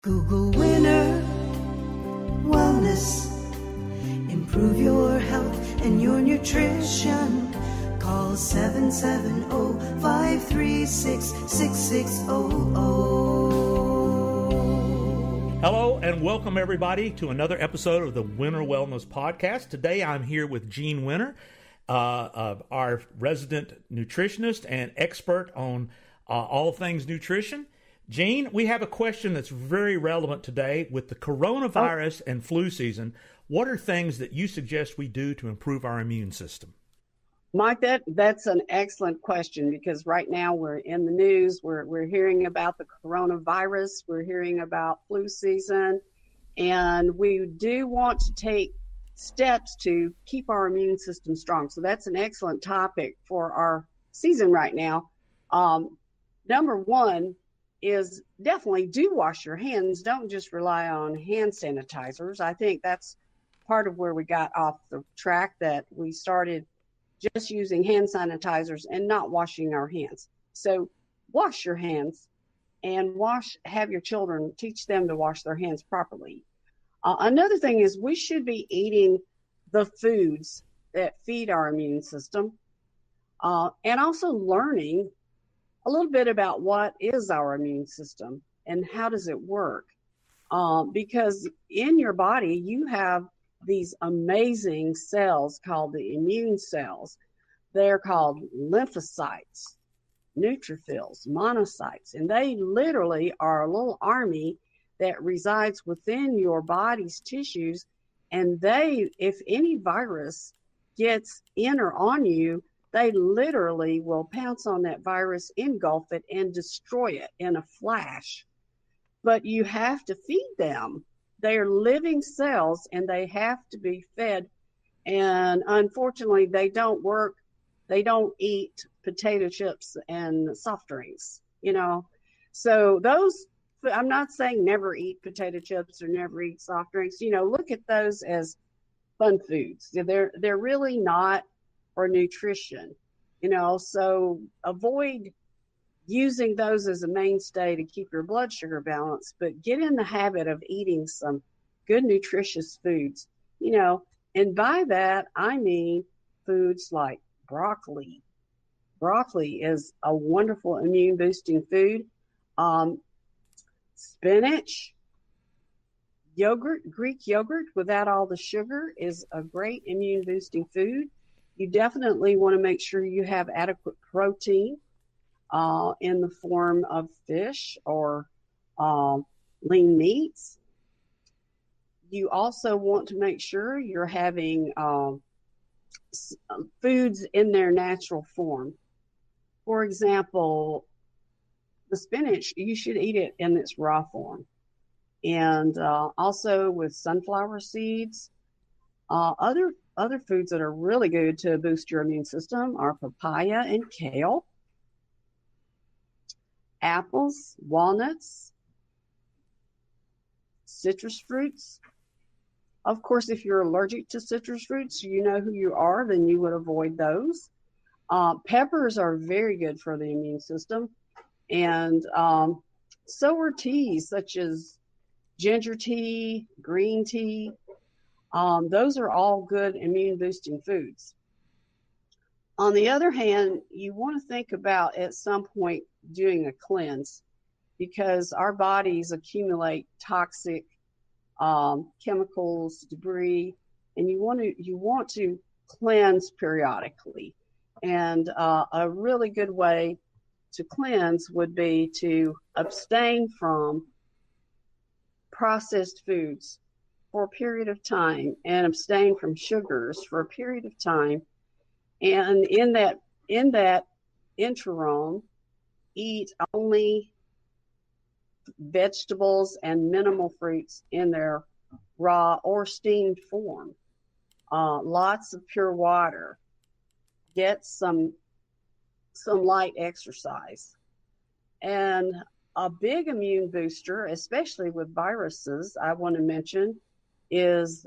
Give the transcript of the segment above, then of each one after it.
Google winner, wellness, improve your health and your nutrition. Call 770-536-6600. Hello and welcome everybody to another episode of the Winter Wellness Podcast. Today I'm here with Jean Winter, our resident nutritionist and expert on all things nutrition. Jean, we have a question that's very relevant today with the coronavirus and flu season. What are things that you suggest we do to improve our immune system? Mike, that's an excellent question because right now we're in the news. We're hearing about the coronavirus. We're hearing about flu season. And we do want to take steps to keep our immune system strong. So that's an excellent topic for our season right now. Number one is definitely do wash your hands. Don't just rely on hand sanitizers. I think that's part of where we got off the track, that we started just using hand sanitizers and not washing our hands. So wash your hands and have your children, teach them to wash their hands properly. Another thing is we should be eating the foods that feed our immune system, and also learning a little bit about what is our immune system and how does it work. Because in your body, you have these amazing cells called the immune cells. They're called lymphocytes, neutrophils, monocytes, and they literally are a little army that resides within your body's tissues. And if any virus gets in or on you, they literally will pounce on that virus, engulf it, and destroy it in a flash. But you have to feed them. They are living cells, and they have to be fed. And unfortunately, they don't work. They don't eat potato chips and soft drinks, So I'm not saying never eat potato chips or never eat soft drinks. Look at those as fun foods. They're really not for nutrition, so avoid using those as a mainstay to keep your blood sugar balanced, but get in the habit of eating some good nutritious foods, and by that, I mean foods like broccoli. Broccoli is a wonderful immune boosting food. Spinach, yogurt, Greek yogurt without all the sugar is a great immune boosting food. You definitely want to make sure you have adequate protein in the form of fish or lean meats. You also want to make sure you're having foods in their natural form. For example, the spinach, you should eat it in its raw form. And also with sunflower seeds. Other foods that are really good to boost your immune system are papaya and kale, apples, walnuts, citrus fruits. Of course, if you're allergic to citrus fruits, you know who you are, then you would avoid those. Peppers are very good for the immune system. And so are teas such as ginger tea, green tea. Those are all good immune boosting foods. On the other hand, you want to think about at some point doing a cleanse, because our bodies accumulate toxic chemicals, debris, and you want to cleanse periodically. And a really good way to cleanse would be to abstain from processed foods for a period of time, and abstain from sugars for a period of time. And in that interim, eat only vegetables and minimal fruits in their raw or steamed form. Lots of pure water. Get some light exercise. And a big immune booster, especially with viruses, I want to mention, is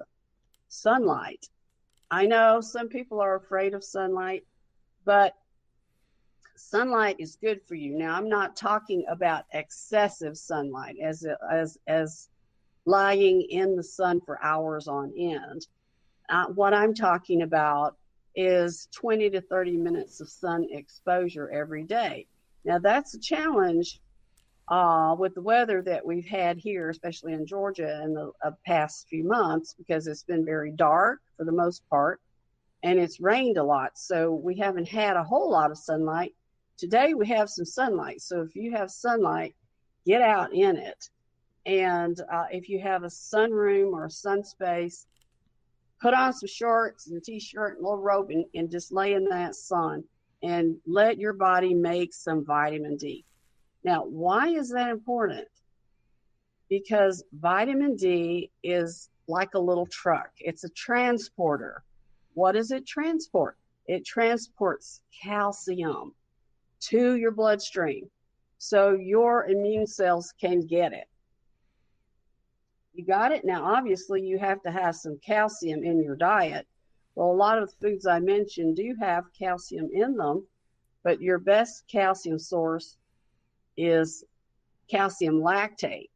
sunlight. I know some people are afraid of sunlight, but sunlight is good for you. Now, I'm not talking about excessive sunlight as lying in the sun for hours on end. What I'm talking about is 20 to 30 minutes of sun exposure every day. Now, that's a challenge with the weather that we've had here, especially in Georgia in the past few months, because it's been very dark for the most part, and it's rained a lot. So we haven't had a whole lot of sunlight. Today we have some sunlight. So if you have sunlight, get out in it. And if you have a sunroom or a sun space, put on some shorts and a t-shirt and a little robe and just lay in that sun and let your body make some vitamin D. Now, why is that important? Because vitamin D is like a little truck. It's a transporter. What does it transport? It transports calcium to your bloodstream so your immune cells can get it. You got it? Now, obviously, you have to have some calcium in your diet. Well, a lot of the foods I mentioned do have calcium in them, but your best calcium source is calcium lactate.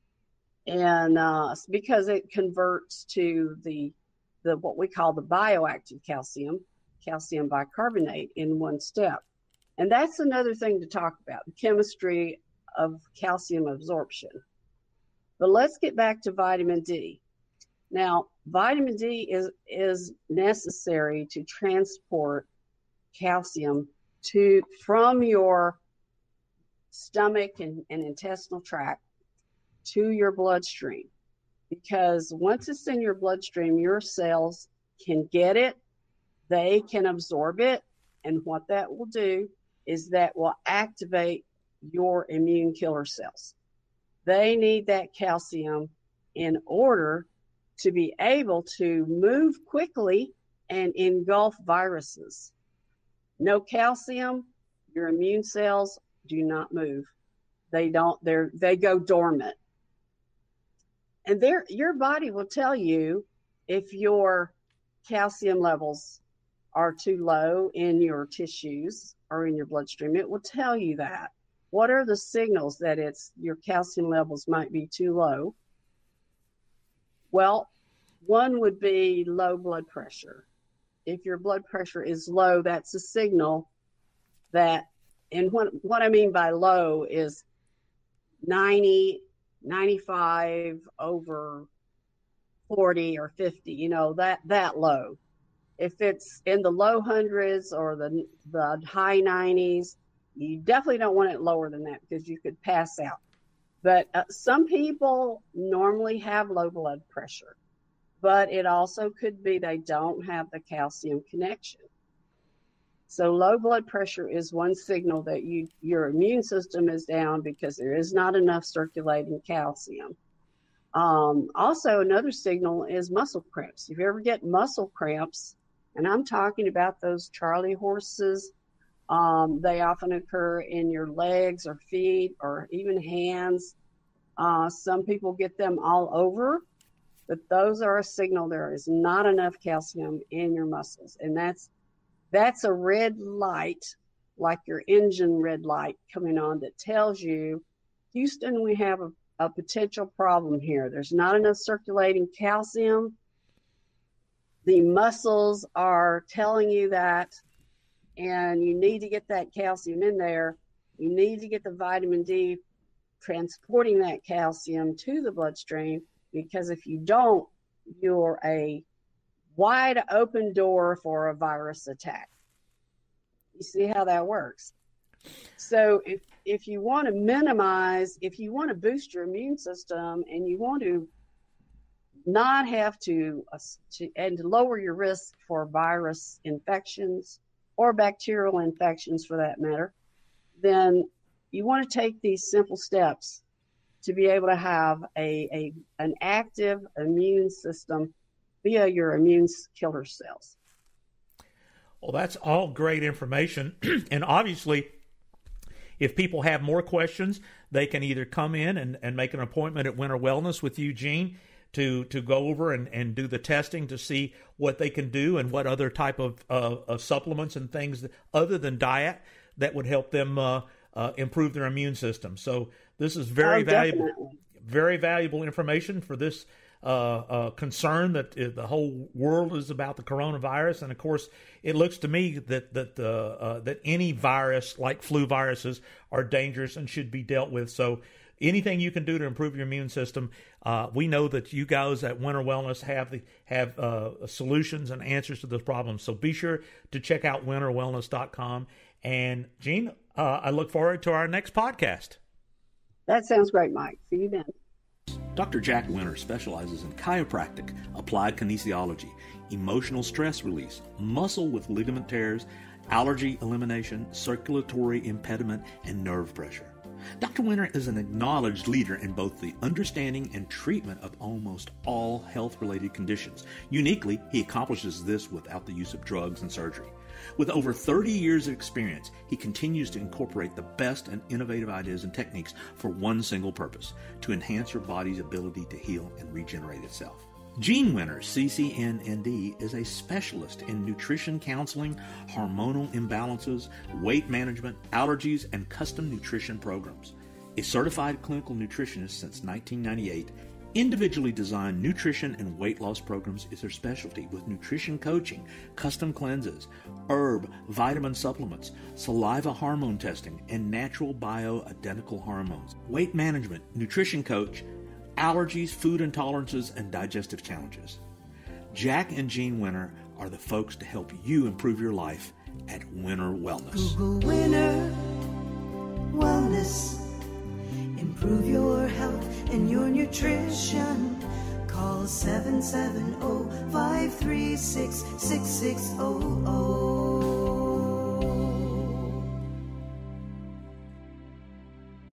And because it converts to the what we call the bioactive calcium bicarbonate in one step. And that's another thing to talk about, the chemistry of calcium absorption. But let's get back to vitamin D. Now, vitamin D is necessary to transport calcium from your stomach and intestinal tract to your bloodstream. Because once it's in your bloodstream, your cells can get it, they can absorb it, and what that will do is that will activate your immune killer cells. They need that calcium in order to be able to move quickly and engulf viruses. No calcium, your immune cells do not move. They go dormant. And your body will tell you if your calcium levels are too low in your tissues or in your bloodstream. It will tell you that. What are the signals that your calcium levels might be too low? Well, one would be low blood pressure. If your blood pressure is low, that's a signal that, and what I mean by low is 90, 95 over 40 or 50, that low. If it's in the low hundreds or the high 90s, you definitely don't want it lower than that because you could pass out. But some people normally have low blood pressure, but it also could be they don't have the calcium connection. So low blood pressure is one signal that your immune system is down because there is not enough circulating calcium. Also, another signal is muscle cramps. If you ever get muscle cramps, and I'm talking about those Charlie horses, they often occur in your legs or feet or even hands. Some people get them all over, but those are a signal there is not enough calcium in your muscles. And that's a red light, like your engine red light coming on that tells you, Houston, we have a potential problem here. There's not enough circulating calcium. The muscles are telling you that, and you need to get that calcium in there. You need to get the vitamin D transporting that calcium to the bloodstream, because if you don't, you're a wide open door for a virus attack. You see how that works? So if you want to minimize, if you want to boost your immune system and you want to not have to lower your risk for virus infections or bacterial infections for that matter, then you want to take these simple steps to be able to have an active immune system via your immune killer cells. Well, that's all great information. And obviously, if people have more questions, they can either come in and make an appointment at Winter Wellness with Eugene to go over and do the testing to see what they can do and what other type of supplements and things other than diet that would help them improve their immune system. So this is very valuable. Definitely. Very valuable information for this concern that the whole world is about the coronavirus. And of course, it looks to me that any virus like flu viruses are dangerous and should be dealt with. So anything you can do to improve your immune system, we know that you guys at Winter Wellness have solutions and answers to those problems. So be sure to check out winterwellness.com. And Jean, I look forward to our next podcast. That sounds great, Mike. See you then. Dr. Jack Winter specializes in chiropractic, applied kinesiology, emotional stress release, muscle with ligament tears, allergy elimination, circulatory impediment, and nerve pressure. Dr. Winter is an acknowledged leader in both the understanding and treatment of almost all health-related conditions. Uniquely, he accomplishes this without the use of drugs and surgery. With over 30 years of experience, he continues to incorporate the best and innovative ideas and techniques for one single purpose: to enhance your body's ability to heal and regenerate itself. Jean Winter, CCNND, is a specialist in nutrition counseling, hormonal imbalances, weight management, allergies, and custom nutrition programs. A certified clinical nutritionist since 1998, individually designed nutrition and weight loss programs is her specialty, with nutrition coaching, custom cleanses, herb, vitamin supplements, saliva hormone testing, and natural bioidentical hormones. Weight management, nutrition coach, allergies, food intolerances, and digestive challenges. Jack and Jean Winter are the folks to help you improve your life at Winter Wellness. Google Winter Wellness. Improve your health and your nutrition. Call 770-536-6600.